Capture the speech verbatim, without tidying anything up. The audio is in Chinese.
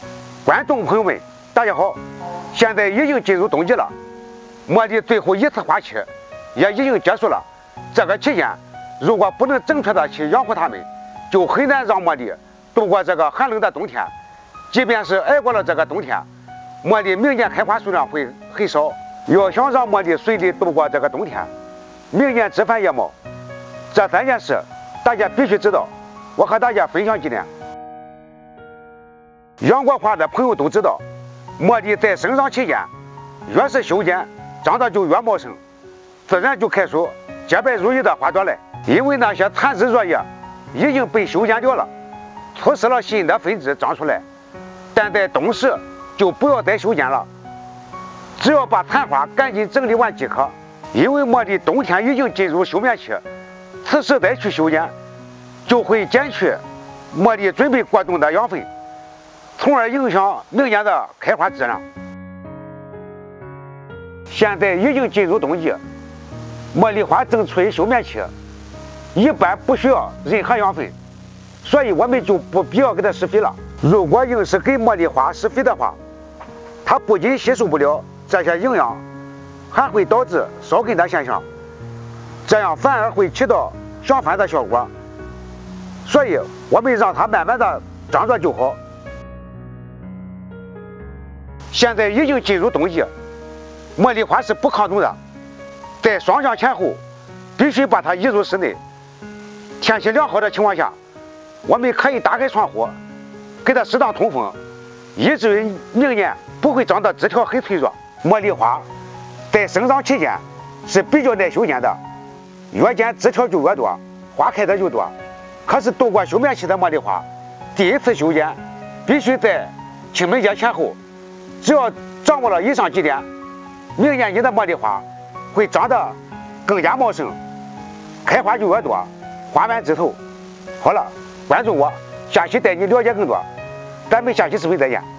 观众朋友们，大家好！现在已经进入冬季了，茉莉最后一次花期也已经结束了。这个期间，如果不能正确的去养护它们，就很难让茉莉度过这个寒冷的冬天。即便是挨过了这个冬天，茉莉明年开花数量会很少。要想让茉莉顺利度过这个冬天，明年枝繁叶茂，这三件事大家必须知道。我和大家分享几点。养过花的朋友都知道，茉莉在生长期间，越是修剪，长得就越茂盛，自然就开出洁白如玉的花朵来。因为那些残枝弱叶已经被修剪掉了，促使了新的分支长出来。但在冬时就不要再修剪了，只要把残花赶紧整理完即可。因为茉莉冬天已经进入休眠期，此时再去修剪，就会减去茉莉准备过冬的养分，从而影响明年的开花质量。现在已经进入冬季，茉莉花正处于休眠期，一般不需要任何养分，所以我们就不必要给它施肥了。如果硬是给茉莉花施肥的话，它不仅吸收不了这些营养，还会导致烧根的现象，这样反而会起到相反的效果。所以我们让它慢慢的长着就好。现在已经进入冬季，茉莉花是不抗冻的，在霜降前后必须把它移入室内。天气良好的情况下，我们可以打开窗户，给它适当通风，以至于明年不会长得枝条很脆弱。茉莉花在生长期间是比较耐修剪的，越剪枝条就越多，花开的就多。可是度过休眠期的茉莉花，第一次修剪必须在清明节前后。只要掌握了以上几点，明年你的茉莉花会长得更加茂盛，开花就越多，花满枝头。好了，关注我，下期带你了解更多，咱们下期视频再见。